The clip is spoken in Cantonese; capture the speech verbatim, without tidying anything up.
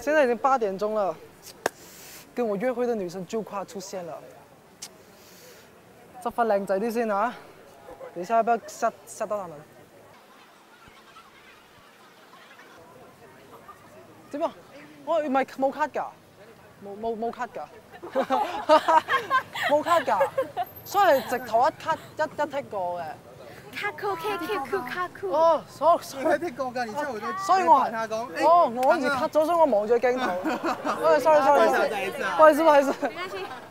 现在已经八点钟了，跟我约会的女生就快出现了。執翻靚仔啲先啊！你睇下要不要塞塞到他們？點啊？我唔係冇卡㗎，冇冇冇卡㗎，冇卡㗎，所以係直頭一卡一一剔過嘅。 卡酷 K K Q 卡酷。 哦，所所以剔過㗎，然之後我所以我係下講， 哦，我好似 cut 咗，所以我望住鏡頭。哦，sorry sorry，不好意思不好意思。 沒關係。